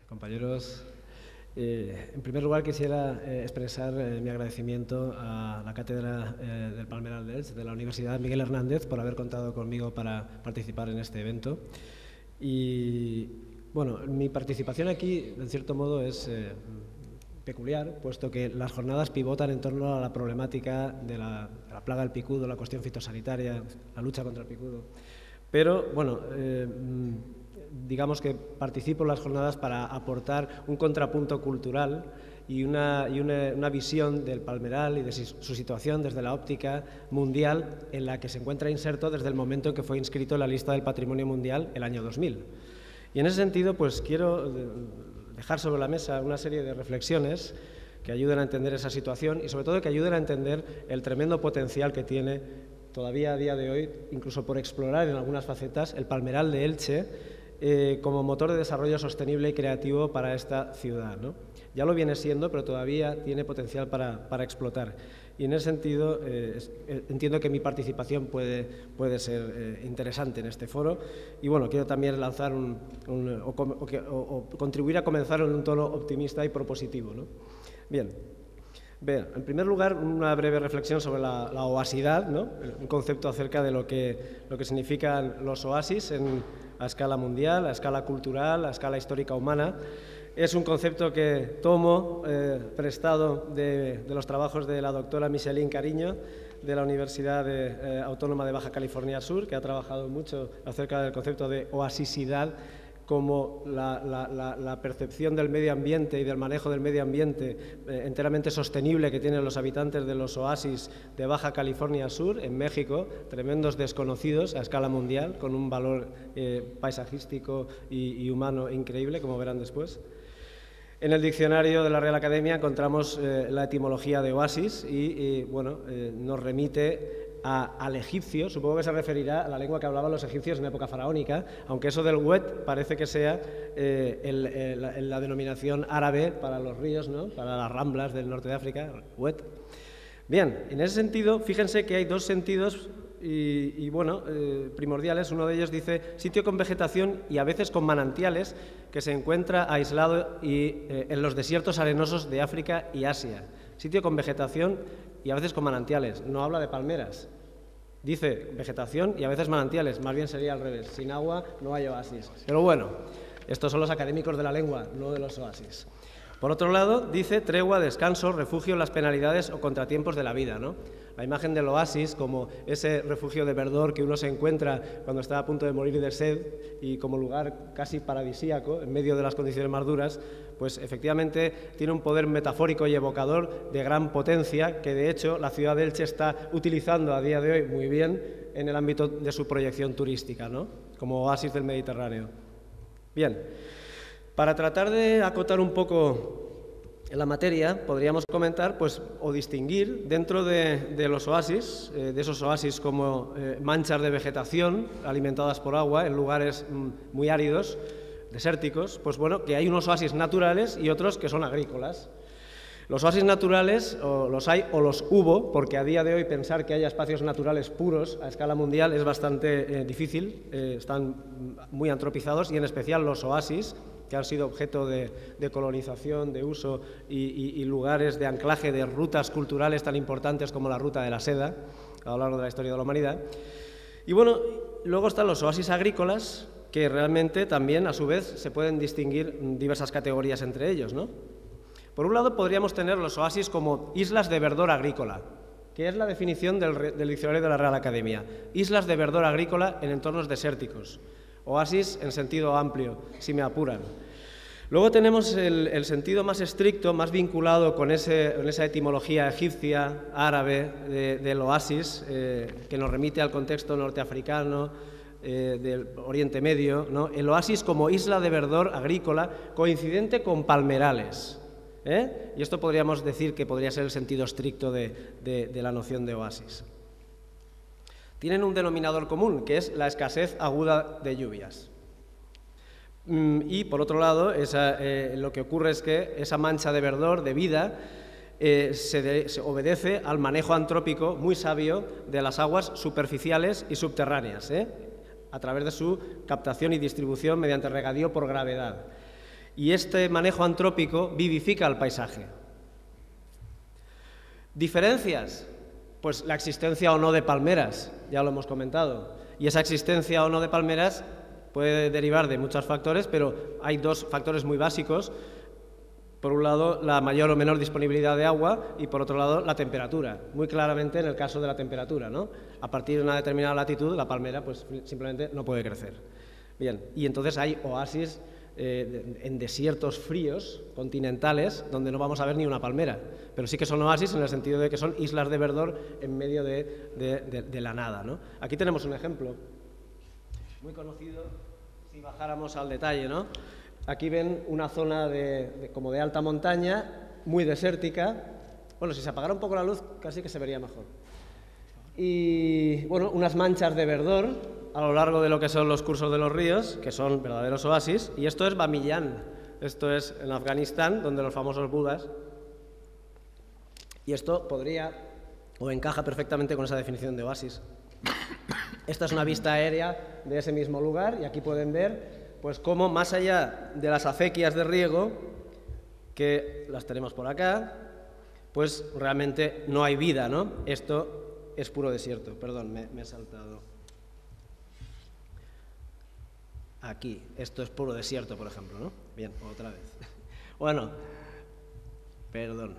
compañeros. En primer lugar, quisiera expresar mi agradecimiento a la Cátedra del Palmeral de Elche de la Universidad Miguel Hernández por haber contado conmigo para participar en este evento. Y, bueno, mi participación aquí, en cierto modo, es peculiar, puesto que las jornadas pivotan en torno a la problemática de la plaga del picudo, la cuestión fitosanitaria, la lucha contra el picudo. Pero, bueno, digamos que participo en las jornadas para aportar un contrapunto cultural y una visión del palmeral y de su situación desde la óptica mundial en la que se encuentra inserto desde el momento en que fue inscrito en la lista del Patrimonio Mundial el año 2000. Y en ese sentido, pues quiero dejar sobre la mesa una serie de reflexiones que ayuden a entender esa situación y sobre todo que ayuden a entender el tremendo potencial que tiene todavía a día de hoy, incluso por explorar en algunas facetas, el Palmeral de Elche como motor de desarrollo sostenible y creativo para esta ciudad, ¿no? Ya lo viene siendo, pero todavía tiene potencial para explotar. Y en ese sentido, entiendo que mi participación puede ser interesante en este foro. Y bueno, quiero también lanzar o contribuir a comenzar en un tono optimista y propositivo, ¿no? Bien. En primer lugar, una breve reflexión sobre la oasidad, ¿no? Un concepto acerca de lo que significan los oasis a escala mundial, a escala cultural, a escala histórica humana. Es un concepto que tomo prestado de los trabajos de la doctora Micheline Cariño, de la Universidad Autónoma de Baja California Sur, que ha trabajado mucho acerca del concepto de oasisidad como la percepción del medio ambiente y del manejo del medio ambiente enteramente sostenible que tienen los habitantes de los oasis de Baja California Sur, en México, tremendos desconocidos a escala mundial, con un valor paisajístico y humano increíble, como verán después. En el diccionario de la Real Academia encontramos la etimología de oasis y bueno, nos remite al egipcio, supongo que se referirá a la lengua que hablaban los egipcios en época faraónica, aunque eso del wet parece que sea la denominación árabe para los ríos, ¿no? Para las ramblas del norte de África, wet. Bien, en ese sentido, fíjense que hay dos sentidos primordiales. Uno de ellos dice sitio con vegetación y a veces con manantiales que se encuentra aislado en los desiertos arenosos de África y Asia. Sitio con vegetación y a veces con manantiales. No habla de palmeras. Dice vegetación y a veces manantiales. Más bien sería al revés. Sin agua no hay oasis. Pero bueno, estos son los académicos de la lengua, no de los oasis. Por otro lado, dice tregua, descanso, refugio en las penalidades o contratiempos de la vida, ¿no? La imagen del oasis como ese refugio de verdor que uno se encuentra cuando está a punto de morir de sed y como lugar casi paradisíaco en medio de las condiciones más duras, pues efectivamente tiene un poder metafórico y evocador de gran potencia que de hecho la ciudad de Elche está utilizando a día de hoy muy bien en el ámbito de su proyección turística, ¿no? Como oasis del Mediterráneo. Bien. Para tratar de acotar un poco la materia, podríamos comentar o distinguir dentro de los oasis, de esos oasis como manchas de vegetación alimentadas por agua en lugares muy áridos, desérticos, pues bueno, que hay unos oasis naturales y otros que son agrícolas. Los oasis naturales los hay o los hubo, porque a día de hoy pensar que haya espacios naturales puros a escala mundial es bastante difícil, están muy antropizados y en especial los oasis, que han sido objeto de colonización, de uso y lugares de anclaje de rutas culturales tan importantes como la Ruta de la Seda a lo largo de la historia de la humanidad. Y bueno, luego están los oasis agrícolas, que realmente también, a su vez, se pueden distinguir diversas categorías entre ellos, ¿no? Por un lado, podríamos tener los oasis como islas de verdor agrícola, que es la definición del diccionario de la Real Academia. Islas de verdor agrícola en entornos desérticos. Oasis en sentido amplio, si me apuran. Luego tenemos el sentido más estricto, más vinculado con esa etimología egipcia, árabe, del oasis, que nos remite al contexto norteafricano, del Oriente Medio, ¿no? El oasis como isla de verdor agrícola coincidente con palmerales. Y esto podríamos decir que podría ser el sentido estricto de la noción de oasis. Tienen un denominador común, que es la escasez aguda de lluvias. Y, por otro lado, lo que ocurre es que esa mancha de verdor, de vida, se obedece al manejo antrópico muy sabio de las aguas superficiales y subterráneas, a través de su captación y distribución mediante regadío por gravedad. y este manejo antrópico vivifica el paisaje. ¿Diferencias? Pues la existencia o no de palmeras, ya lo hemos comentado, y esa existencia o no de palmeras puede derivar de muchos factores, pero hay dos factores muy básicos. Por un lado, la mayor o menor disponibilidad de agua y, por otro lado, la temperatura. Muy claramente en el caso de la temperatura, ¿no? A partir de una determinada latitud, la palmera pues, simplemente no puede crecer. Bien, y entonces hay oasis en desiertos fríos, continentales, donde no vamos a ver ni una palmera. Pero sí que son oasis en el sentido de que son islas de verdor en medio de la nada, ¿no? Aquí tenemos un ejemplo muy conocido, si bajáramos al detalle, ¿no? Aquí ven una zona como de alta montaña, muy desértica. Bueno, si se apagara un poco la luz, casi que se vería mejor. Y, bueno, unas manchas de verdor a lo largo de lo que son los cursos de los ríos, que son verdaderos oasis. Y esto es Bamiyan, esto es en Afganistán, donde los famosos budas. Y esto podría, o encaja perfectamente con esa definición de oasis. Esta es una vista aérea de ese mismo lugar, y aquí pueden ver pues cómo más allá de las acequias de riego, que las tenemos por acá, pues realmente no hay vida, ¿no? Esto es puro desierto. Perdón, me he saltado. Aquí, esto es puro desierto, por ejemplo, ¿no? Bien, otra vez. Bueno, perdón.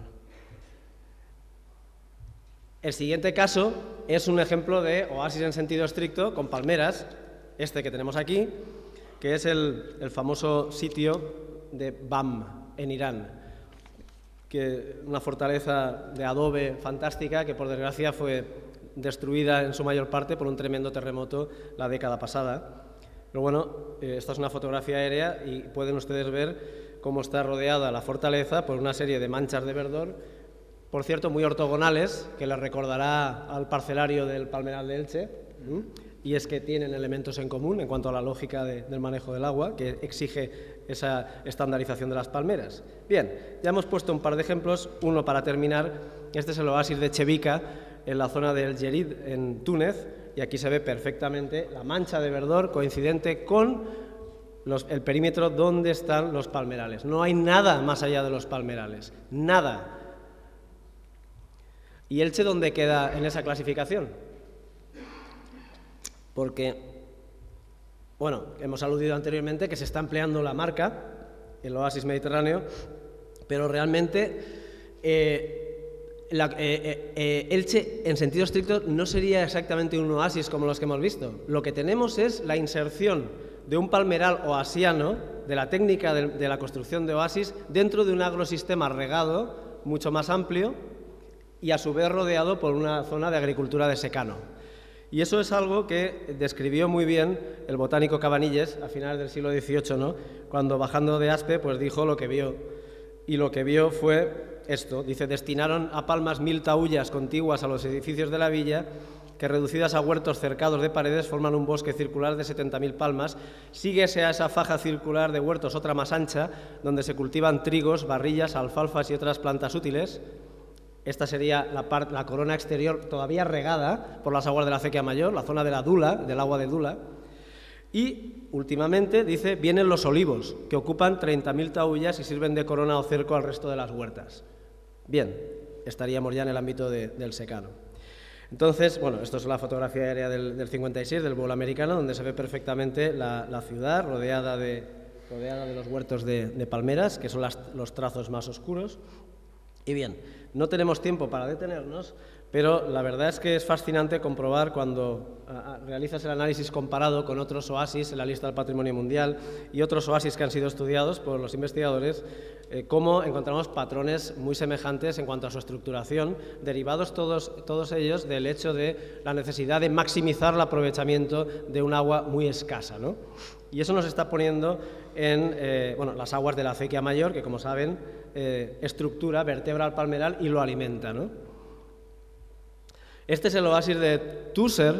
El siguiente caso es un ejemplo de oasis en sentido estricto, con palmeras, este que tenemos aquí, que es el famoso sitio de Bam, en Irán, que una fortaleza de adobe fantástica que, por desgracia, fue destruida en su mayor parte por un tremendo terremoto la década pasada. Pero bueno, esta es una fotografía aérea y pueden ustedes ver cómo está rodeada la fortaleza por una serie de manchas de verdor, por cierto, muy ortogonales, que les recordará al parcelario del Palmeral de Elche. Y es que tienen elementos en común en cuanto a la lógica del manejo del agua, que exige esa estandarización de las palmeras. Bien, ya hemos puesto un par de ejemplos. Uno para terminar, este es el oasis de Chebika, en la zona del Jerid, en Túnez, y aquí se ve perfectamente la mancha de verdor coincidente con el perímetro donde están los palmerales. No hay nada más allá de los palmerales, nada. ¿Y Elche dónde queda en esa clasificación? Porque, bueno, hemos aludido anteriormente que se está empleando la marca, el oasis mediterráneo, pero realmente Elche, en sentido estricto, no sería exactamente un oasis como los que hemos visto. Lo que tenemos es la inserción de un palmeral oasiano, de la técnica de la construcción de oasis, dentro de un agrosistema regado mucho más amplio y a su vez rodeado por una zona de agricultura de secano. Y eso es algo que describió muy bien el botánico Cabanilles a finales del siglo XVIII, ¿no? Cuando, bajando de Aspe, pues dijo lo que vio. Y lo que vio fue esto. Dice: destinaron a palmas 1000 taullas contiguas a los edificios de la villa, que reducidas a huertos cercados de paredes forman un bosque circular de 70.000 palmas. Síguese a esa faja circular de huertos otra más ancha, donde se cultivan trigos, barrillas, alfalfas y otras plantas útiles. Esta sería la corona exterior todavía regada por las aguas de la acequia mayor, la zona de la Dula, del agua de Dula. Y, últimamente, dice, vienen los olivos, que ocupan 30.000 taullas y sirven de corona o cerco al resto de las huertas. Bien, estaríamos ya en el ámbito del secano. Entonces, bueno, esto es la fotografía aérea del 56, del vuelo americano, donde se ve perfectamente la ciudad rodeada de los huertos de palmeras, que son los trazos más oscuros. Y bien, no tenemos tiempo para detenernos, pero la verdad es que es fascinante comprobar cuando realizas el análisis comparado con otros oasis en la lista del Patrimonio Mundial y otros oasis que han sido estudiados por los investigadores, cómo encontramos patrones muy semejantes en cuanto a su estructuración, derivados todos ellos del hecho de la necesidad de maximizar el aprovechamiento de un agua muy escasa, ¿no? Y eso nos está poniendo en las aguas de la acequia mayor, que, como saben, estructura, vertebra al palmeral y lo alimenta, ¿no? Este es el oasis de Túser,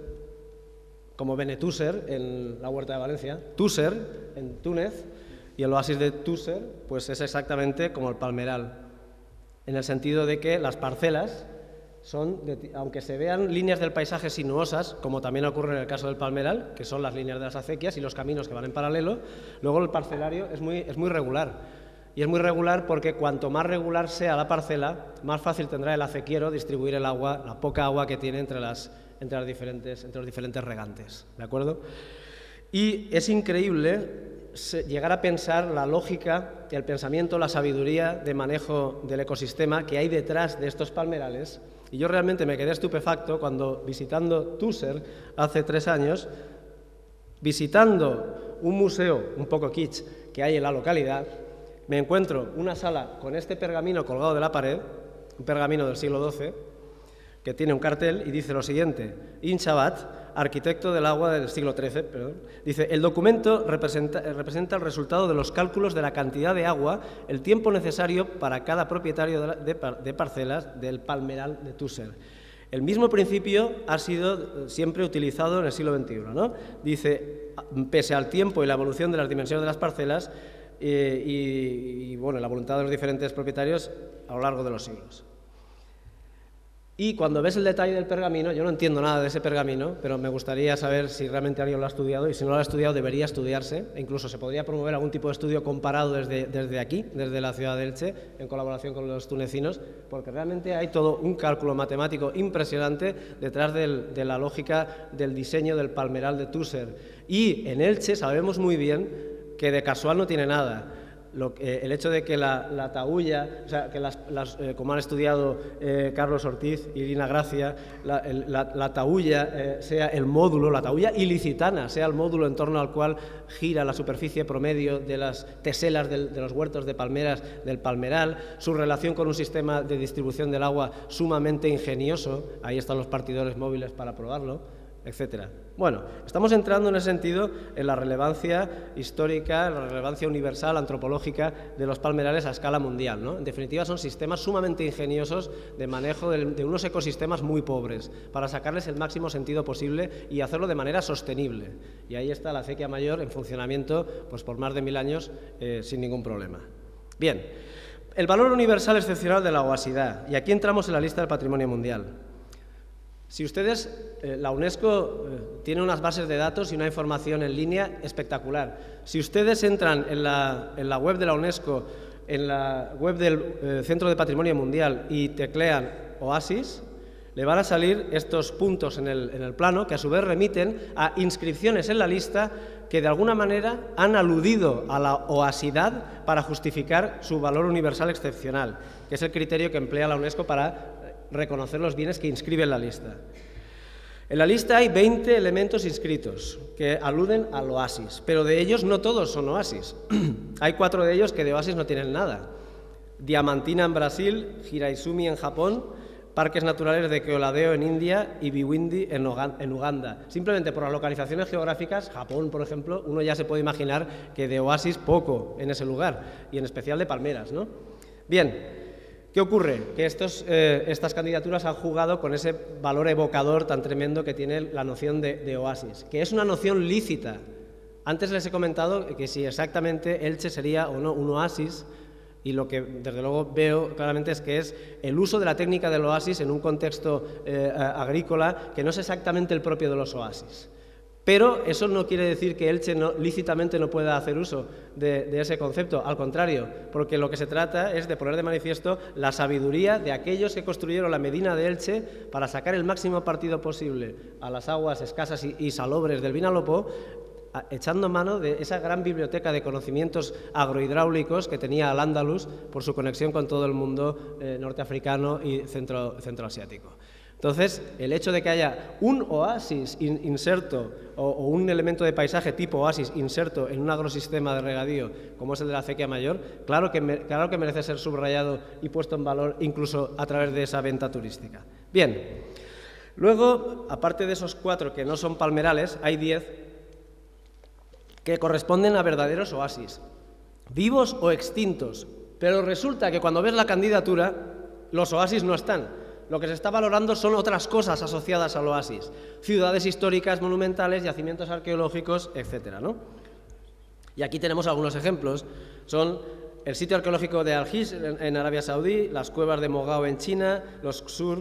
como Benetúser en la Huerta de Valencia, Túser en Túnez, y el oasis de Túser pues es exactamente como el palmeral, en el sentido de que las parcelas aunque se vean líneas del paisaje sinuosas, como también ocurre en el caso del palmeral, que son las líneas de las acequias y los caminos que van en paralelo, luego el parcelario es muy regular. Y es muy regular porque cuanto más regular sea la parcela, más fácil tendrá el acequiero distribuir el agua, la poca agua que tiene entre los diferentes regantes, ¿de acuerdo? Y es increíble llegar a pensar la lógica, el pensamiento, la sabiduría de manejo del ecosistema que hay detrás de estos palmerales. Y yo realmente me quedé estupefacto cuando, visitando Túser hace 3 años, visitando un museo un poco kitsch que hay en la localidad, me encuentro una sala con este pergamino colgado de la pared, un pergamino del siglo XII, que tiene un cartel y dice lo siguiente: Ibn Shabat, arquitecto del agua del siglo XIII, dice: el documento representa el resultado de los cálculos de la cantidad de agua, el tiempo necesario para cada propietario de parcelas del palmeral de Túser. El mismo principio ha sido siempre utilizado en el siglo XXI, ¿no? Dice, pese al tiempo y la evolución de las dimensiones de las parcelas, bueno, la voluntad de los diferentes propietarios a lo largo de los siglos. Y cuando ves el detalle del pergamino, yo no entiendo nada de ese pergamino, pero me gustaría saber si realmente alguien lo ha estudiado, y si no lo ha estudiado debería estudiarse, e incluso se podría promover algún tipo de estudio comparado desde aquí, desde la ciudad de Elche, en colaboración con los tunecinos, porque realmente hay todo un cálculo matemático impresionante detrás de la lógica del diseño del palmeral de Túser. Y en Elche sabemos muy bien que de casual no tiene nada. El hecho de que la tahuya, o sea, que como han estudiado Carlos Ortiz y Lina Gracia, la tahuya sea el módulo, la tahuya ilicitana sea el módulo en torno al cual gira la superficie promedio de las teselas de los huertos de palmeras del palmeral, su relación con un sistema de distribución del agua sumamente ingenioso, ahí están los partidores móviles para probarlo, etcétera. Bueno, estamos entrando en ese sentido en la relevancia histórica, en la relevancia universal, antropológica de los palmerales a escala mundial, ¿no? En definitiva, son sistemas sumamente ingeniosos de manejo de unos ecosistemas muy pobres, para sacarles el máximo sentido posible y hacerlo de manera sostenible. Y ahí está la acequia mayor en funcionamiento pues, por más de 1000 años sin ningún problema. Bien, el valor universal excepcional de la oasidad, y aquí entramos en la lista del patrimonio mundial. Si ustedes, la UNESCO tiene unas bases de datos y una información en línea espectacular. Si ustedes entran en la web de la UNESCO, en la web del Centro de Patrimonio Mundial y teclean Oasis, le van a salir estos puntos en el plano que a su vez remiten a inscripciones en la lista que de alguna manera han aludido a la oasidad para justificar su valor universal excepcional, que es el criterio que emplea la UNESCO para reconocer los bienes que inscribe en la lista. En la lista hay 20 elementos inscritos que aluden al oasis, pero de ellos no todos son oasis. Hay 4 de ellos que de oasis no tienen nada. Diamantina en Brasil, Hiraizumi en Japón, parques naturales de Keoladeo en India y Biwindi en Uganda. Simplemente por las localizaciones geográficas, Japón, por ejemplo, uno ya se puede imaginar que de oasis poco en ese lugar, y en especial de palmeras, ¿no? Bien. ¿Qué ocurre? Que estas candidaturas han jugado con ese valor evocador tan tremendo que tiene la noción de oasis, que es una noción lícita. Antes les he comentado que si exactamente Elche sería o no un oasis, y lo que desde luego veo claramente es que es el uso de la técnica del oasis en un contexto agrícola que no es exactamente el propio de los oasis. Pero eso no quiere decir que Elche lícitamente no pueda hacer uso de ese concepto, al contrario, porque lo que se trata es de poner de manifiesto la sabiduría de aquellos que construyeron la Medina de Elche para sacar el máximo partido posible a las aguas escasas y salobres del Vinalopó, echando mano de esa gran biblioteca de conocimientos agrohidráulicos que tenía Al-Ándalus por su conexión con todo el mundo norteafricano y centroasiático. Entonces, el hecho de que haya un oasis inserto o un elemento de paisaje tipo oasis inserto en un agrosistema de regadío como es el de la acequia mayor, claro que merece ser subrayado y puesto en valor incluso a través de esa venta turística. Bien, luego, aparte de esos 4 que no son palmerales, hay 10 que corresponden a verdaderos oasis, vivos o extintos, pero resulta que cuando ves la candidatura, los oasis no están. Lo que se está valorando son otras cosas asociadas al oasis, ciudades históricas, monumentales, yacimientos arqueológicos, etcétera, ¿no? Y aquí tenemos algunos ejemplos. Son el sitio arqueológico de Al-Hish en Arabia Saudí, las cuevas de Mogao en China, los Xur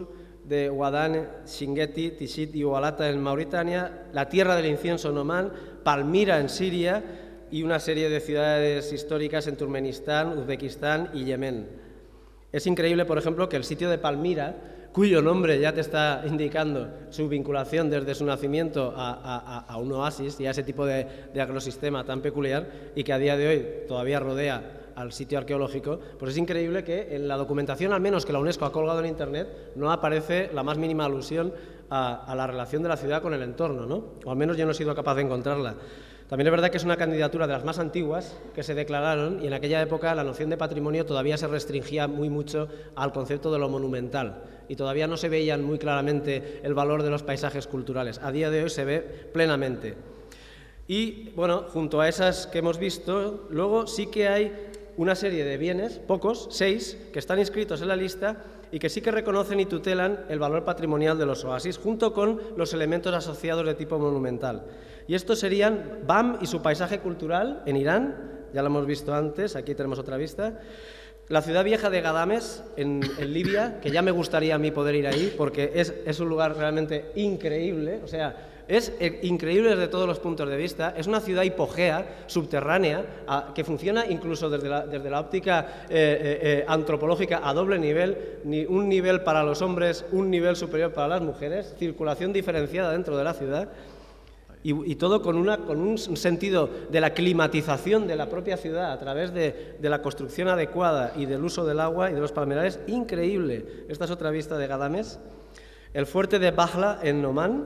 de Wadan, Shingeti, Tishit y Ualata en Mauritania, la tierra del incienso en Omán, Palmira en Siria y una serie de ciudades históricas en Turkmenistán, Uzbekistán y Yemen. Es increíble, por ejemplo, que el sitio de Palmira, cuyo nombre ya te está indicando su vinculación desde su nacimiento a un oasis y a ese tipo de agrosistema tan peculiar y que a día de hoy todavía rodea al sitio arqueológico, pues es increíble que en la documentación, al menos que la UNESCO ha colgado en Internet, no aparece la más mínima alusión a la relación de la ciudad con el entorno, ¿no? O al menos yo no he sido capaz de encontrarla. También es verdad que es una candidatura de las más antiguas que se declararon y en aquella época la noción de patrimonio todavía se restringía muy mucho al concepto de lo monumental y todavía no se veían muy claramente el valor de los paisajes culturales. A día de hoy se ve plenamente. Y, bueno, junto a esas que hemos visto, luego sí que hay una serie de bienes, pocos, 6, que están inscritos en la lista y que sí que reconocen y tutelan el valor patrimonial de los oasis, junto con los elementos asociados de tipo monumental. Y estos serían BAM y su paisaje cultural en Irán, ya lo hemos visto antes, aquí tenemos otra vista. La ciudad vieja de Gadames, en Libia, que ya me gustaría a mí poder ir ahí, porque es un lugar realmente increíble, o sea, es increíble desde todos los puntos de vista. Es una ciudad hipogea, subterránea, que funciona incluso desde la óptica antropológica a doble nivel, un nivel para los hombres, un nivel superior para las mujeres, circulación diferenciada dentro de la ciudad. Y todo con un sentido de la climatización de la propia ciudad a través de la construcción adecuada y del uso del agua y de los palmerales, increíble. Esta es otra vista de Gadames. El fuerte de Bahla en Omán,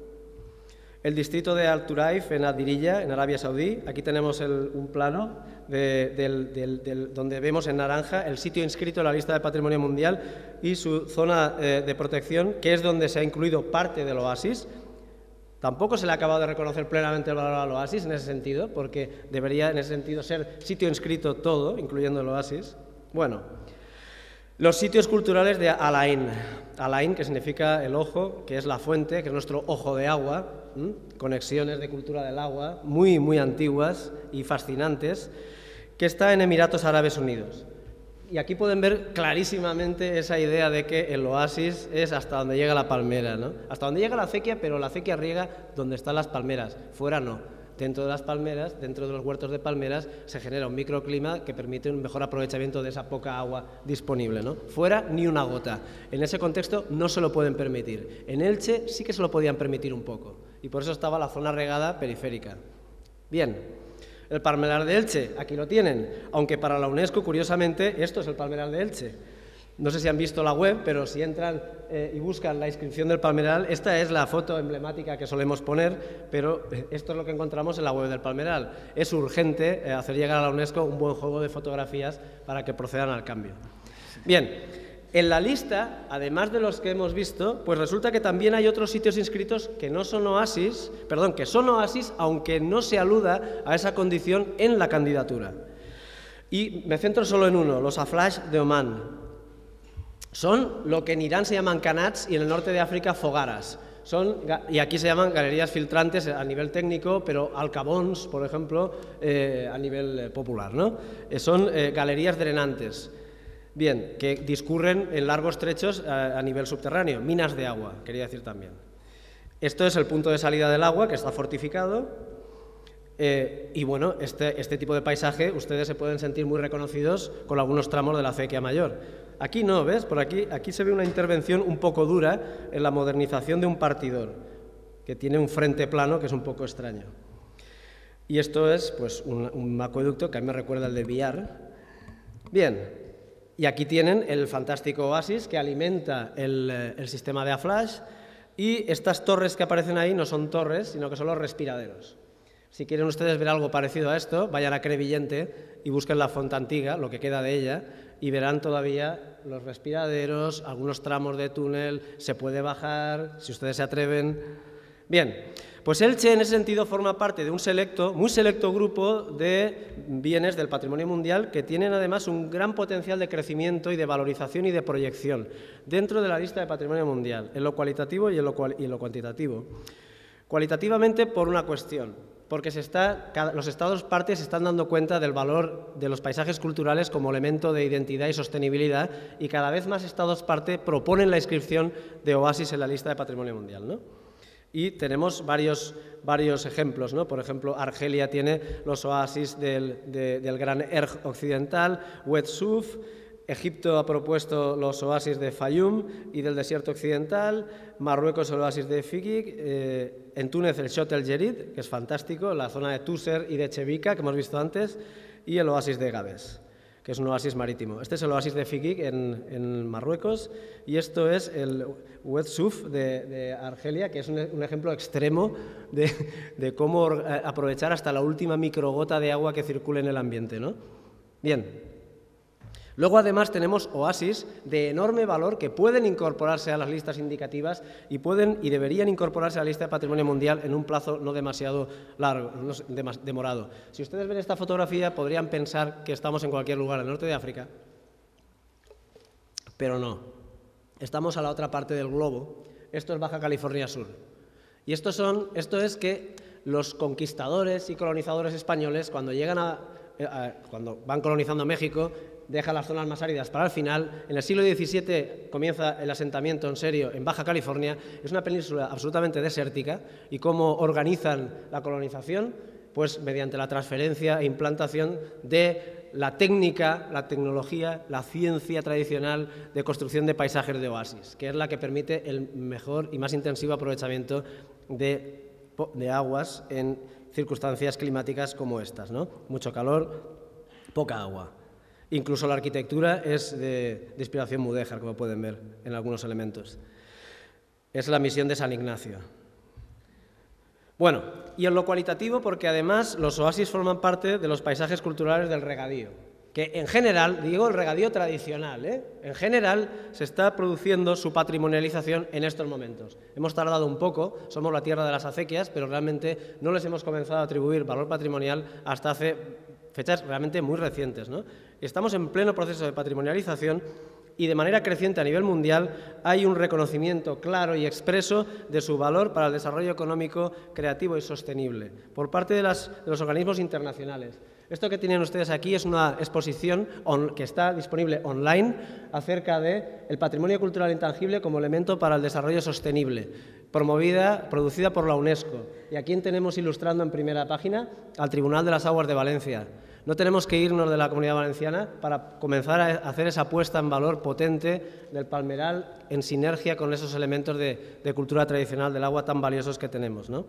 el distrito de Al-Turaif en Adiriyah, en Arabia Saudí. Aquí tenemos un plano donde vemos en naranja el sitio inscrito en la lista de Patrimonio Mundial y su zona de protección, que es donde se ha incluido parte del oasis. Tampoco se le ha acabado de reconocer plenamente el valor al oasis en ese sentido, porque debería en ese sentido ser sitio inscrito todo, incluyendo el oasis. Bueno, los sitios culturales de Al-Ain. Al-Ain, que significa el ojo, que es la fuente, que es nuestro ojo de agua, conexiones de cultura del agua muy, muy antiguas y fascinantes, que está en Emiratos Árabes Unidos. Y aquí pueden ver clarísimamente esa idea de que el oasis es hasta donde llega la palmera, ¿no? Hasta donde llega la acequia, pero la acequia riega donde están las palmeras, fuera no. Dentro de las palmeras, dentro de los huertos de palmeras, se genera un microclima que permite un mejor aprovechamiento de esa poca agua disponible, ¿no? Fuera ni una gota. En ese contexto no se lo pueden permitir. En Elche sí que se lo podían permitir un poco, y por eso estaba la zona regada periférica. Bien. El palmeral de Elche, aquí lo tienen, aunque para la UNESCO, curiosamente, esto es el palmeral de Elche. No sé si han visto la web, pero si entran y buscan la inscripción del palmeral, esta es la foto emblemática que solemos poner, pero esto es lo que encontramos en la web del palmeral. Es urgente hacer llegar a la UNESCO un buen juego de fotografías para que procedan al cambio. Bien. En la lista, además de los que hemos visto, pues resulta que también hay otros sitios inscritos que no son oasis, que son oasis, aunque no se aluda a esa condición en la candidatura. Y me centro solo en uno, los Aflash de Omán. Son lo que en Irán se llaman kanats y en el norte de África fogaras. Y aquí se llaman galerías filtrantes a nivel técnico, pero alcabons, por ejemplo, a nivel popular, ¿no? Son galerías drenantes. Bien, que discurren en largos trechos a nivel subterráneo, minas de agua, quería decir también. Esto es el punto de salida del agua, que está fortificado, y bueno, este tipo de paisaje ustedes se pueden sentir muy reconocidos con algunos tramos de la acequia mayor. Aquí no, ¿ves? Por aquí se ve una intervención un poco dura en la modernización de un partidor, que tiene un frente plano que es un poco extraño. Y esto es pues un acueducto que a mí me recuerda al de Biar. Bien. Y aquí tienen el fantástico oasis que alimenta el sistema de Aflash, y estas torres que aparecen ahí no son torres, sino que son los respiraderos. Si quieren ustedes ver algo parecido a esto, vayan a Crevillente y busquen la Font Antiga, lo que queda de ella, y verán todavía los respiraderos, algunos tramos de túnel, se puede bajar, si ustedes se atreven. Bien, pues Elche en ese sentido forma parte de un muy selecto grupo de bienes del patrimonio mundial que tienen además un gran potencial de crecimiento y de valorización y de proyección dentro de la lista de patrimonio mundial, en lo cualitativo y en lo cuantitativo. Cualitativamente por una cuestión. Porque los Estados partes se están dando cuenta del valor de los paisajes culturales como elemento de identidad y sostenibilidad, y cada vez más Estados parte proponen la inscripción de oasis en la lista de Patrimonio Mundial, ¿no? Y tenemos varios ejemplos, ¿no? Por ejemplo, Argelia tiene los oasis del Gran Erg Occidental, Oued Souf. Egipto ha propuesto los oasis de Fayum y del Desierto Occidental, Marruecos el oasis de Fiqig, en Túnez el Chott el Djerid, que es fantástico, la zona de Túser y de Chebika, que hemos visto antes, y el oasis de Gabes, que es un oasis marítimo. Este es el oasis de Fiqig en Marruecos, y esto es el Oued Souf de Argelia, que es un ejemplo extremo de cómo aprovechar hasta la última microgota de agua que circule en el ambiente, ¿no? Bien. Luego, además, tenemos oasis de enorme valor que pueden incorporarse a las listas indicativas y deberían incorporarse a la lista de Patrimonio Mundial en un plazo no demasiado largo, no demorado. Si ustedes ven esta fotografía, podrían pensar que estamos en cualquier lugar del norte de África, pero no. Estamos a la otra parte del globo. Esto es Baja California Sur. Y esto es que los conquistadores y colonizadores españoles, cuando van colonizando México, dejan las zonas más áridas para el final. En el siglo XVII comienza el asentamiento en serio en Baja California. Es una península absolutamente desértica, y cómo organizan la colonización, pues mediante la transferencia e implantación de la técnica, la tecnología, la ciencia tradicional de construcción de paisajes de oasis, que es la que permite el mejor y más intensivo aprovechamiento de aguas en circunstancias climáticas como estas, ¿no? Mucho calor, poca agua. Incluso la arquitectura es de inspiración mudéjar, como pueden ver en algunos elementos. Es la misión de San Ignacio. Bueno, y en lo cualitativo, porque además los oasis forman parte de los paisajes culturales del regadío, que en general, digo el regadío tradicional, en general se está produciendo su patrimonialización en estos momentos. Hemos tardado un poco, somos la tierra de las acequias, pero realmente no les hemos comenzado a atribuir valor patrimonial hasta hace fechas realmente muy recientes, ¿no? Estamos en pleno proceso de patrimonialización, y de manera creciente a nivel mundial hay un reconocimiento claro y expreso de su valor para el desarrollo económico, creativo y sostenible por parte de los organismos internacionales. Esto que tienen ustedes aquí es una exposición que está disponible online acerca del patrimonio cultural intangible como elemento para el desarrollo sostenible, producida por la UNESCO. Y aquí tenemos ilustrando en primera página al Tribunal de las Aguas de Valencia. No tenemos que irnos de la Comunidad Valenciana para comenzar a hacer esa puesta en valor potente del palmeral en sinergia con esos elementos de cultura tradicional del agua tan valiosos que tenemos, ¿no?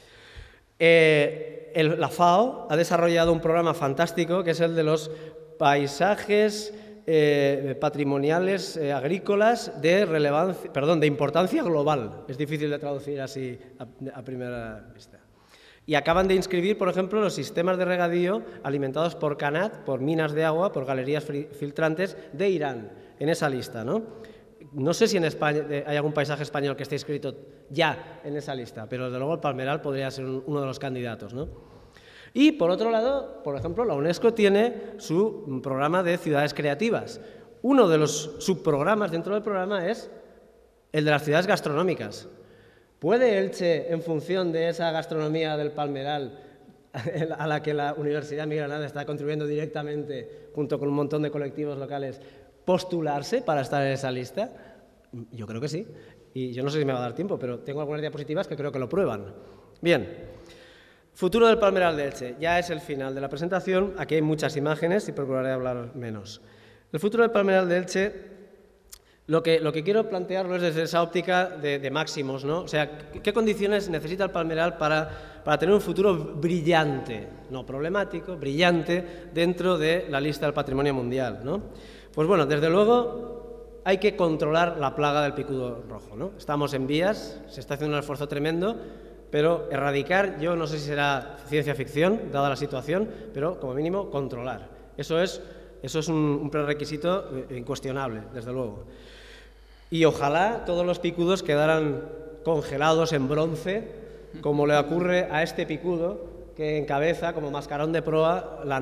La FAO ha desarrollado un programa fantástico que es el de los paisajes patrimoniales agrícolas de importancia global. Es difícil de traducir así a primera vista. Y acaban de inscribir, por ejemplo, los sistemas de regadío alimentados por Qanat, por minas de agua, por galerías filtrantes de Irán, en esa lista, ¿no? No sé si en España hay algún paisaje español que esté inscrito ya en esa lista, pero desde luego el palmeral podría ser uno de los candidatos, ¿no? Y, por otro lado, por ejemplo, la UNESCO tiene su programa de ciudades creativas. Uno de los subprogramas dentro del programa es el de las ciudades gastronómicas. ¿Puede Elche, en función de esa gastronomía del palmeral, a la que la Universidad Miguel Hernández está contribuyendo directamente, junto con un montón de colectivos locales, postularse para estar en esa lista? Yo creo que sí. Y yo no sé si me va a dar tiempo, pero tengo algunas diapositivas que creo que lo prueban. Bien. Futuro del palmeral de Elche. Ya es el final de la presentación. Aquí hay muchas imágenes y procuraré hablar menos. El futuro del palmeral de Elche, lo que quiero plantearlo es desde esa óptica de máximos, ¿no? O sea, ¿qué condiciones necesita el palmeral para tener un futuro brillante? No problemático, brillante, dentro de la lista del patrimonio mundial, ¿no? Pues bueno, desde luego hay que controlar la plaga del picudo rojo, ¿no? Estamos en vías, se está haciendo un esfuerzo tremendo, pero erradicar, yo no sé si será ciencia ficción, dada la situación, pero como mínimo controlar. Eso es un prerequisito incuestionable, desde luego. Y ojalá todos los picudos quedaran congelados en bronce, como le ocurre a este picudo que encabeza como mascarón de proa la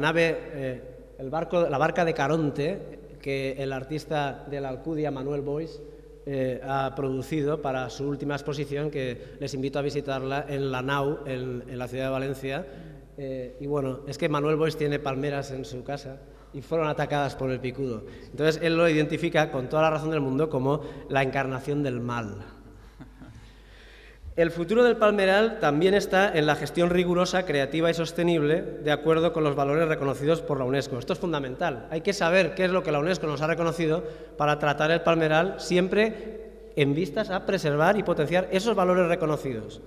barca de Caronte, que el artista de la Alcudia, Manuel Boix, ha producido para su última exposición, que les invito a visitarla en la Nau, en la ciudad de Valencia. Y bueno, es que Manuel Boix tiene palmeras en su casa y fueron atacadas por el picudo. Entonces él lo identifica con toda la razón del mundo como la encarnación del mal. El futuro del palmeral también está en la gestión rigurosa, creativa y sostenible, de acuerdo con los valores reconocidos por la UNESCO. Esto es fundamental. Hay que saber qué es lo que la UNESCO nos ha reconocido para tratar el palmeral siempre en vistas a preservar y potenciar esos valores reconocidos.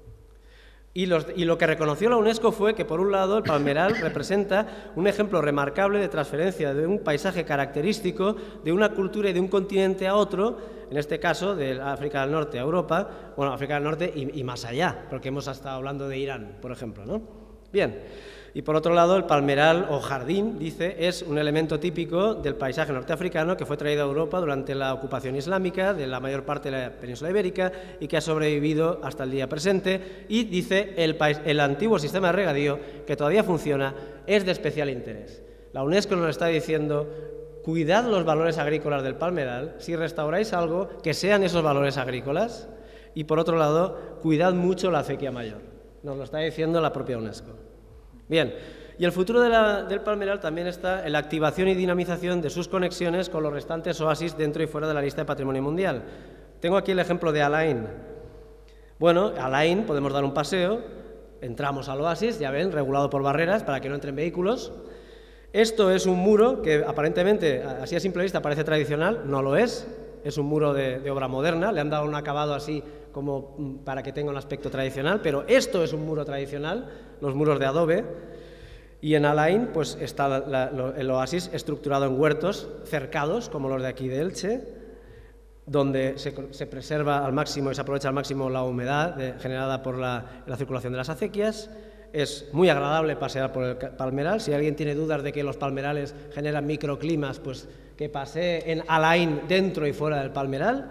Y lo que reconoció la UNESCO fue que, por un lado, el palmeral representa un ejemplo remarcable de transferencia de un paisaje característico, de una cultura y de un continente a otro, en este caso de África del Norte a Europa, bueno, África del Norte y más allá, porque hemos estado hablando de Irán, por ejemplo, ¿no? Bien. Y por otro lado, el palmeral o jardín, dice, es un elemento típico del paisaje norteafricano que fue traído a Europa durante la ocupación islámica de la mayor parte de la península ibérica y que ha sobrevivido hasta el día presente. Y dice, el antiguo sistema de regadío, que todavía funciona, es de especial interés. La UNESCO nos está diciendo, cuidad los valores agrícolas del palmeral, si restauráis algo, que sean esos valores agrícolas. Y por otro lado, cuidad mucho la acequia mayor. Nos lo está diciendo la propia UNESCO. Bien, y el futuro del palmeral también está en la activación y dinamización de sus conexiones con los restantes oasis dentro y fuera de la lista de Patrimonio Mundial. Tengo aquí el ejemplo de Alain. Bueno, Alain, podemos dar un paseo, entramos al oasis, ya ven, regulado por barreras para que no entren vehículos. Esto es un muro que aparentemente, así a simple vista, parece tradicional, no lo es un muro de obra moderna, le han dado un acabado así como para que tenga un aspecto tradicional, pero esto es un muro tradicional, los muros de adobe, y en Alain pues está el oasis estructurado en huertos cercados, como los de aquí de Elche, donde se preserva al máximo y se aprovecha al máximo la humedad generada por la circulación de las acequias. Es muy agradable pasear por el palmeral. Si alguien tiene dudas de que los palmerales generan microclimas, pues que pasee en Alain dentro y fuera del palmeral,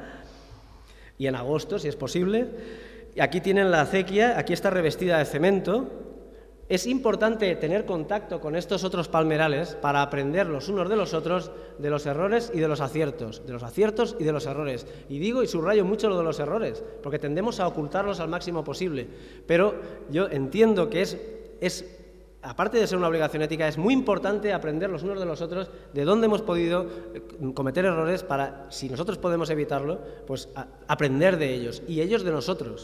y en agosto, si es posible. Y aquí tienen la acequia, aquí está revestida de cemento. Es importante tener contacto con estos otros palmerales para aprender los unos de los otros de los errores y de los aciertos y de los errores. Y digo y subrayo mucho lo de los errores, porque tendemos a ocultarlos al máximo posible. Pero yo entiendo que aparte de ser una obligación ética, es muy importante aprender los unos de los otros de dónde hemos podido cometer errores para, si nosotros podemos evitarlo, pues aprender de ellos y ellos de nosotros.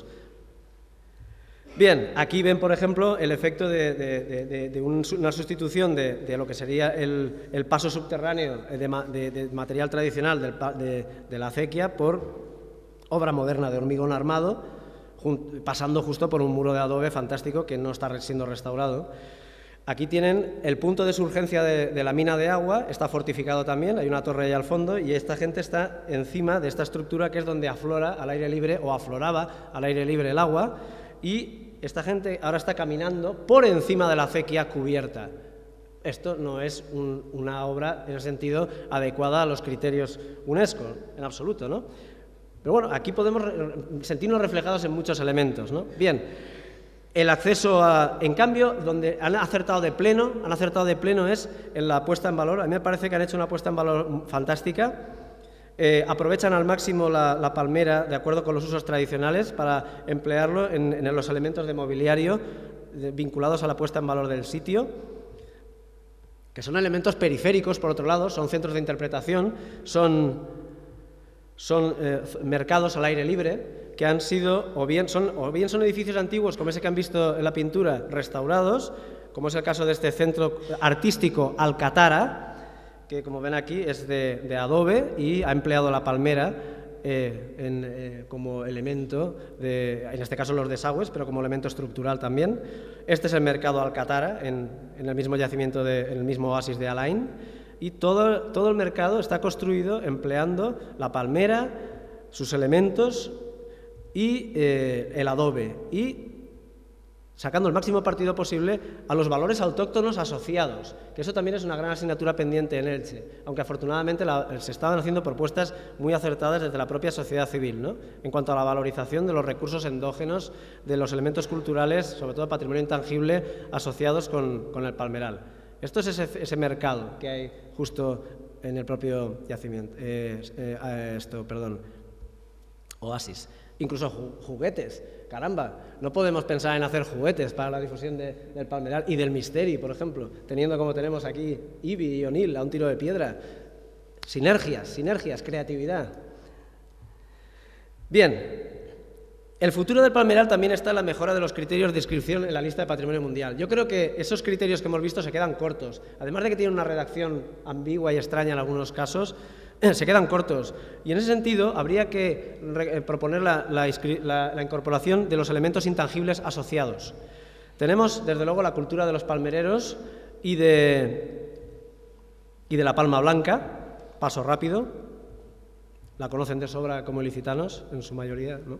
Bien, aquí ven, por ejemplo, el efecto de una sustitución de lo que sería el paso subterráneo de material tradicional de la acequia por obra moderna de hormigón armado, pasando justo por un muro de adobe fantástico que no está siendo restaurado. Aquí tienen el punto de surgencia de la mina de agua, está fortificado también, hay una torre ahí al fondo, y esta gente está encima de esta estructura que es donde aflora al aire libre, o afloraba al aire libre el agua, y esta gente ahora está caminando por encima de la acequia cubierta. Esto no es una obra, en el sentido, adecuada a los criterios UNESCO, en absoluto, ¿no? Pero bueno, aquí podemos sentirnos reflejados en muchos elementos, ¿no? Bien, el acceso en cambio, donde han acertado de pleno es en la puesta en valor. A mí me parece que han hecho una puesta en valor fantástica. Aprovechan al máximo la palmera de acuerdo con los usos tradicionales para emplearlo en los elementos de mobiliario vinculados a la puesta en valor del sitio, que son elementos periféricos, por otro lado, son centros de interpretación, son mercados al aire libre, que han sido, o bien son edificios antiguos, como ese que han visto en la pintura, restaurados, como es el caso de este centro artístico Alcatara, que como ven aquí es de adobe y ha empleado la palmera como elemento, en este caso los desagües, pero como elemento estructural también. Este es el mercado Alcatara, en el mismo yacimiento, en el mismo oasis de Alain, y todo el mercado está construido empleando la palmera, sus elementos y el adobe, y sacando el máximo partido posible a los valores autóctonos asociados, que eso también es una gran asignatura pendiente en Elche, aunque afortunadamente se estaban haciendo propuestas muy acertadas desde la propia sociedad civil, ¿no? En cuanto a la valorización de los recursos endógenos, de los elementos culturales, sobre todo patrimonio intangible, asociados con el palmeral. Esto es ese mercado que hay justo en el propio yacimiento, Oasis. Incluso juguetes. Caramba, no podemos pensar en hacer juguetes para la difusión del Palmeral y del Misteri, por ejemplo, teniendo como tenemos aquí Ibi y O'Neill a un tiro de piedra. Sinergias, creatividad. Bien, el futuro del Palmeral también está en la mejora de los criterios de inscripción en la lista de Patrimonio Mundial. Yo creo que esos criterios que hemos visto se quedan cortos. Además de que tienen una redacción ambigua y extraña en algunos casos, se quedan cortos. Y en ese sentido habría que proponer la incorporación de los elementos intangibles asociados. Tenemos, desde luego, la cultura de los palmereros y de la palma blanca. Paso rápido. La conocen de sobra como ilicitanos, en su mayoría, ¿no?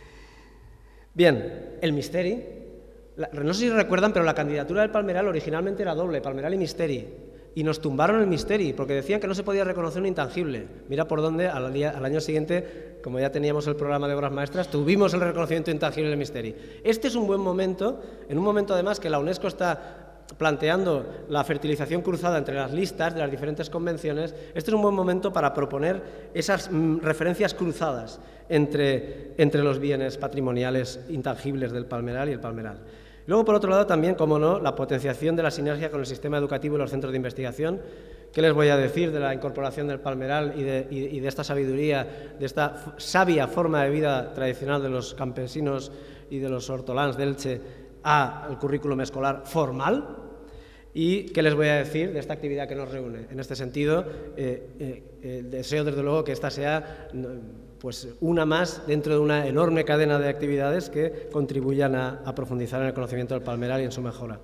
Bien, el Misteri. No sé si recuerdan, pero la candidatura del Palmeral originalmente era doble, Palmeral y Misteri. Y nos tumbaron el Misteri, porque decían que no se podía reconocer un intangible. Mira por dónde, al año siguiente, como ya teníamos el programa de obras maestras, tuvimos el reconocimiento intangible del Misteri. Este es un buen momento, en un momento además que la UNESCO está planteando la fertilización cruzada entre las listas de las diferentes convenciones. Este es un buen momento para proponer esas referencias cruzadas entre los bienes patrimoniales intangibles del Palmeral y el Palmeral. Luego, por otro lado, también, como no, la potenciación de la sinergia con el sistema educativo y los centros de investigación. ¿Qué les voy a decir de la incorporación del Palmeral y de esta sabiduría, de esta sabia forma de vida tradicional de los campesinos y de los hortolans de Elche al currículum escolar formal? ¿Y qué les voy a decir de esta actividad que nos reúne? En este sentido, deseo desde luego que esta sea pues una más dentro de una enorme cadena de actividades que contribuyan a profundizar en el conocimiento del Palmeral y en su mejora.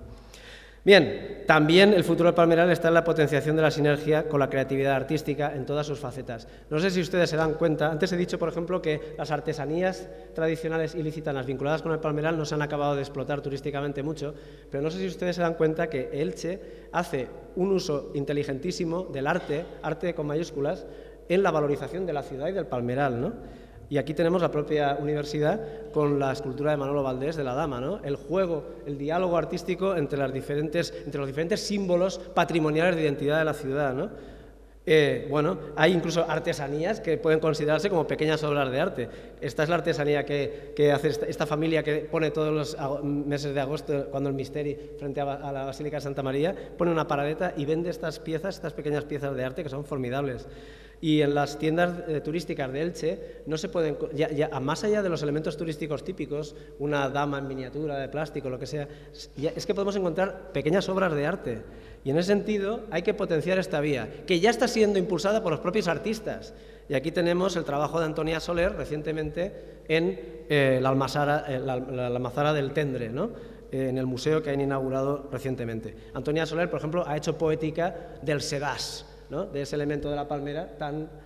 Bien, también el futuro del Palmeral está en la potenciación de la sinergia con la creatividad artística en todas sus facetas. No sé si ustedes se dan cuenta, antes he dicho, por ejemplo, que las artesanías tradicionales ilicitanas vinculadas con el Palmeral no se han acabado de explotar turísticamente mucho, pero no sé si ustedes se dan cuenta que Elche hace un uso inteligentísimo del arte con mayúsculas, en la valorización de la ciudad y del Palmeral, ¿no? Y aquí tenemos la propia universidad con la escultura de Manolo Valdés de la Dama, ¿no? El juego, el diálogo artístico entre los diferentes símbolos patrimoniales de identidad de la ciudad, ¿no? Bueno, hay incluso artesanías que pueden considerarse como pequeñas obras de arte. Esta es la artesanía que hace esta familia que pone todos los meses de agosto, cuando el Misteri, frente a la Basílica de Santa María, pone una paradeta y vende estas pequeñas piezas de arte que son formidables. Y en las tiendas turísticas de Elche no se pueden, más allá de los elementos turísticos típicos, una dama en miniatura de plástico, lo que sea, es que podemos encontrar pequeñas obras de arte. Y en ese sentido hay que potenciar esta vía, que ya está siendo impulsada por los propios artistas. Y aquí tenemos el trabajo de Antonia Soler recientemente en la Almazara del Tendre, ¿no? En el museo que han inaugurado recientemente. Antonia Soler, por ejemplo, ha hecho poética del sedás, ¿no? De ese elemento de la palmera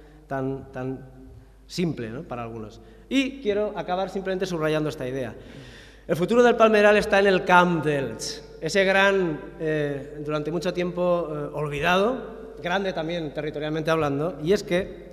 tan simple, ¿no? Para algunos. Y quiero acabar simplemente subrayando esta idea. El futuro del Palmeral está en el Camp d'Elx, ese gran, durante mucho tiempo olvidado, grande también territorialmente hablando, y es que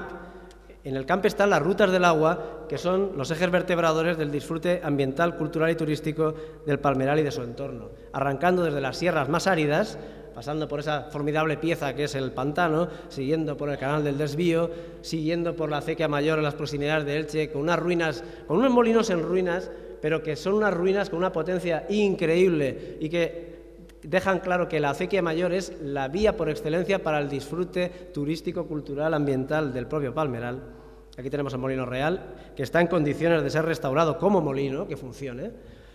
en el camp están las rutas del agua, que son los ejes vertebradores del disfrute ambiental, cultural y turístico del Palmeral y de su entorno, arrancando desde las sierras más áridas, pasando por esa formidable pieza que es el pantano, siguiendo por el canal del desvío, siguiendo por la acequia mayor en las proximidades de Elche, con unos molinos en ruinas, pero que son unas ruinas con una potencia increíble y que dejan claro que la acequia mayor es la vía por excelencia para el disfrute turístico, cultural, ambiental del propio Palmeral. Aquí tenemos el Molino Real, que está en condiciones de ser restaurado como molino, que funcione.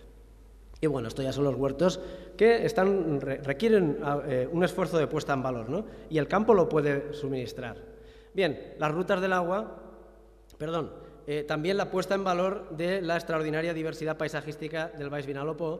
Y bueno, esto ya son los huertos que requieren un esfuerzo de puesta en valor, ¿no? Y el campo lo puede suministrar. Bien, las rutas del agua, también la puesta en valor de la extraordinaria diversidad paisajística del Baix Vinalopó.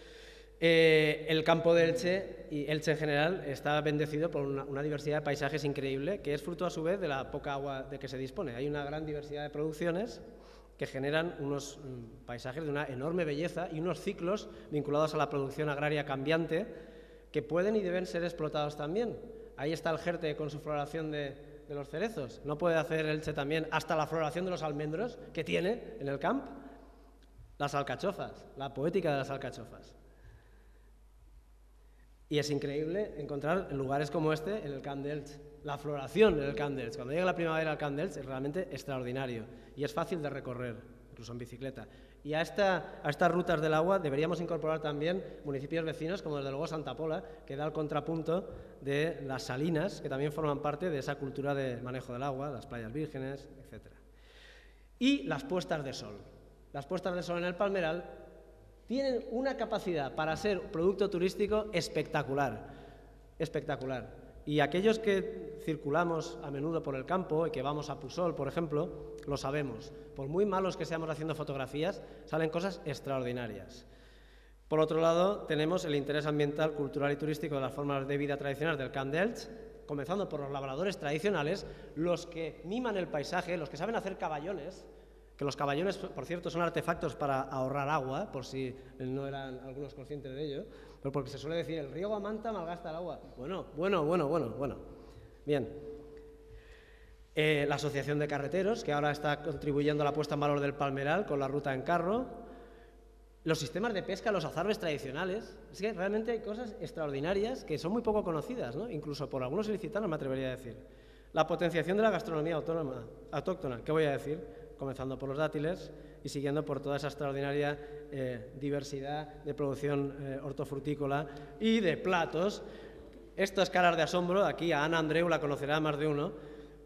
El campo de Elche y Elche en general está bendecido por una diversidad de paisajes increíble, que es fruto a su vez de la poca agua de que se dispone. Hay una gran diversidad de producciones que generan unos paisajes de una enorme belleza y unos ciclos vinculados a la producción agraria cambiante que pueden y deben ser explotados también. Ahí está el Jerte con su floración de los cerezos. ¿No puede hacer Elche también hasta la floración de los almendros que tiene en el camp? Las alcachofas, la poética de las alcachofas. Y es increíble encontrar lugares como este en el Camp d'Elx. La floración en el Camp d'Elx. Cuando llega la primavera al Camp d'Elx es realmente extraordinario y es fácil de recorrer, incluso en bicicleta. Y a estas rutas del agua deberíamos incorporar también municipios vecinos como desde luego Santa Pola, que da el contrapunto de las salinas, que también forman parte de esa cultura de manejo del agua, las playas vírgenes, etc. Y las puestas de sol. Las puestas de sol en el Palmeral tienen una capacidad para ser producto turístico espectacular, espectacular. Y aquellos que circulamos a menudo por el campo y que vamos a Pusol, por ejemplo, lo sabemos. Por muy malos que seamos haciendo fotografías, salen cosas extraordinarias. Por otro lado, tenemos el interés ambiental, cultural y turístico de las formas de vida tradicionales del Camp d'Elx, comenzando por los labradores tradicionales, los que miman el paisaje, los que saben hacer caballones, que los caballones, por cierto, son artefactos para ahorrar agua, por si no eran algunos conscientes de ello, pero porque se suele decir, el riego a manta malgasta el agua. Bueno. Bien. La Asociación de Carreteros, que ahora está contribuyendo a la puesta en valor del Palmeral con la ruta en carro. Los sistemas de pesca, los azarbes tradicionales. Es que realmente hay cosas extraordinarias que son muy poco conocidas, ¿no? Incluso por algunos ilicitanos, me atrevería a decir. La potenciación de la gastronomía autóctona, ¿qué voy a decir? Comenzando por los dátiles y siguiendo por toda esa extraordinaria diversidad de producción hortofrutícola y de platos. Estas caras de asombro, aquí a Ana Andreu la conocerá más de uno,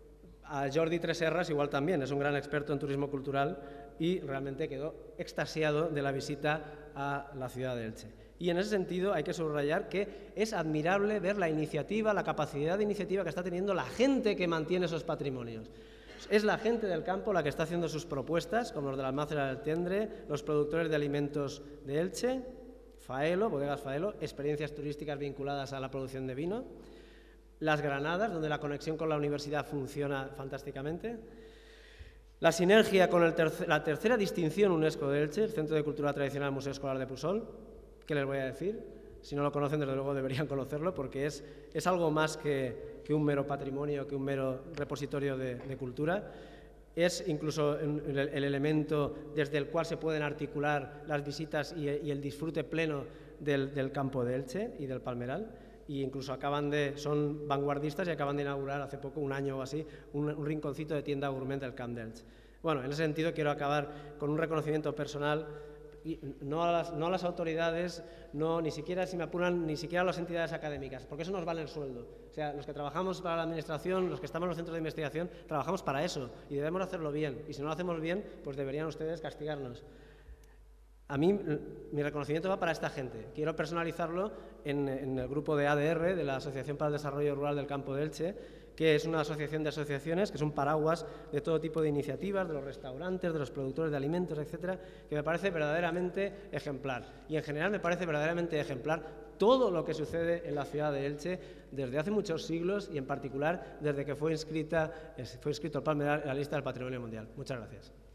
a Jordi Tresserras igual también, es un gran experto en turismo cultural y realmente quedó extasiado de la visita a la ciudad de Elche. Y en ese sentido hay que subrayar que es admirable ver la iniciativa, la capacidad de iniciativa que está teniendo la gente que mantiene esos patrimonios. Es la gente del campo la que está haciendo sus propuestas, como los de la Almácera del Tendre, los productores de alimentos de Elche, Faelo, bodegas Faelo, experiencias turísticas vinculadas a la producción de vino, las Granadas, donde la conexión con la universidad funciona fantásticamente, la sinergia con la tercera distinción UNESCO de Elche, el Centro de Cultura Tradicional Museo Escolar de Pusol. ¿Qué les voy a decir? Si no lo conocen, desde luego deberían conocerlo, porque es algo más que un mero patrimonio, que un mero repositorio de cultura. Es incluso el elemento desde el cual se pueden articular las visitas y el disfrute pleno del campo de Elche y del Palmeral. Y incluso son vanguardistas y acaban de inaugurar hace poco, un año o así, un rinconcito de tienda gourmet del Camp d'Elx. Bueno, en ese sentido quiero acabar con un reconocimiento personal, no a las autoridades, ni siquiera, si me apuran, ni siquiera a las entidades académicas, porque eso nos vale el sueldo. O sea, los que trabajamos para la administración, los que estamos en los centros de investigación, trabajamos para eso y debemos hacerlo bien. Y si no lo hacemos bien, pues deberían ustedes castigarnos. A mí, mi reconocimiento va para esta gente. Quiero personalizarlo en el grupo de ADR, de la Asociación para el Desarrollo Rural del Campo de Elche, que es una asociación de asociaciones, que es un paraguas de todo tipo de iniciativas, de los restaurantes, de los productores de alimentos, etcétera, que me parece verdaderamente ejemplar. Y en general me parece verdaderamente ejemplar todo lo que sucede en la ciudad de Elche desde hace muchos siglos y en particular desde que fue inscrito el Palmeral en la lista del Patrimonio Mundial. Muchas gracias.